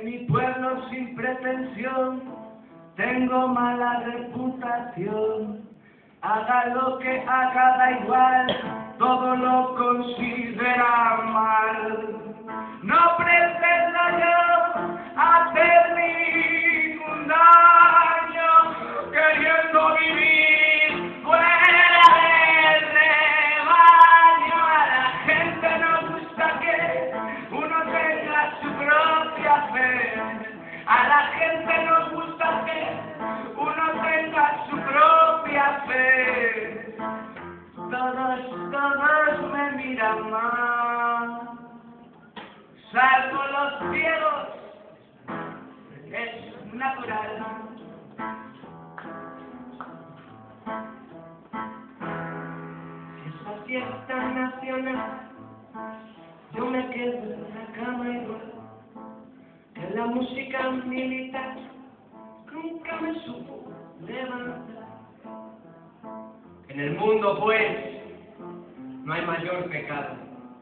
En mi pueblo sin pretensión tengo mala reputación. Haga lo que haga, da igual, todo lo considera mal. No pretendo yo hacer ningún daño, queriendo vivir fuera del rebaño. A la gente nos gusta que uno tenga su propia fe. A la gente nos gusta que uno tenga su propia fe. Todos me miran mal, salvo los ciegos, es natural. Si es la fiesta nacional, yo me quedo en la cama igual que la música militar nunca me supo levantar. En el mundo, pues, no hay mayor pecado.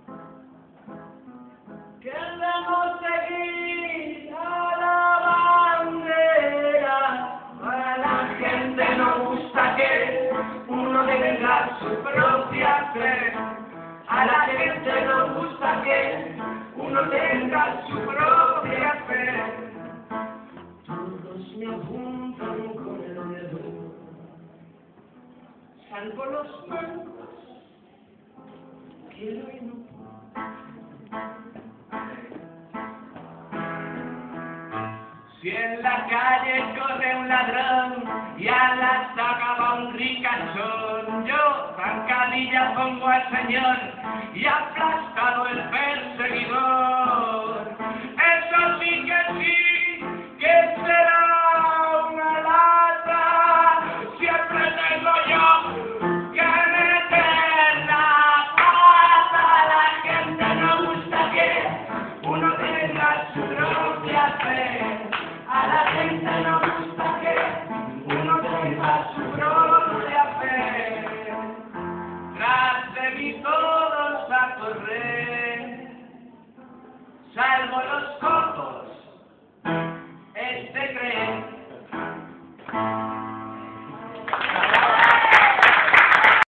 Queremos seguir a la bandera. A la gente nos gusta que uno tenga su propia fe. A la gente nos gusta que uno tenga su propia fe. Todos me apuntan con el dedo, salvo los mancos, quiero y no puedo. Si en la calle corre un ladrón y a la saca va un ricachón, yo zancadilla pongo al señor y aplastado el perseguidor. Eso sí, que será una lata, siempre tengo yo